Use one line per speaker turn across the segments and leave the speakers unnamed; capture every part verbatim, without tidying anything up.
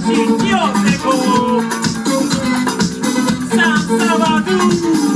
式を成功。サンサバドゥ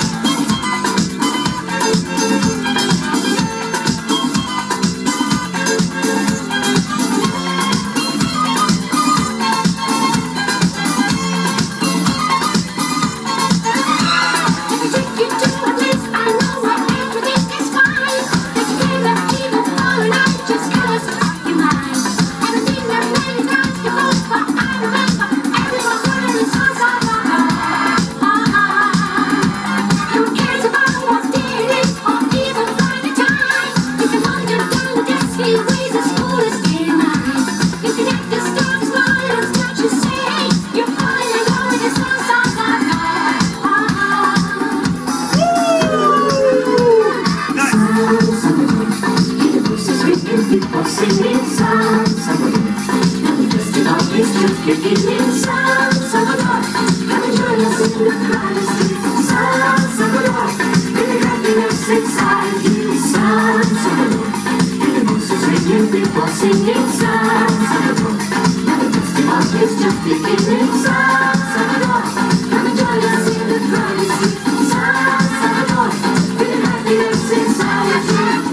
Singing songs of and we just did all these just beginning songs of the Lord. Come and join us in the chorus, songs of the Lord. In the happiness inside you, songs of the Lord. In the voices ringing, people singing songs of the Lord. And we just did all these just beginning songs of the Lord. Come and join us in the chorus, songs of the Lord. In the happiness inside you.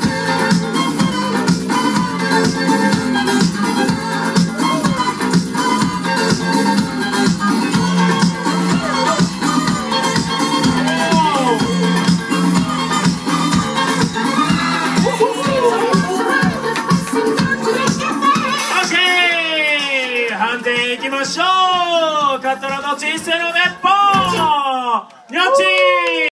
判定いきましょう。カトラの人生の熱波ニョッチー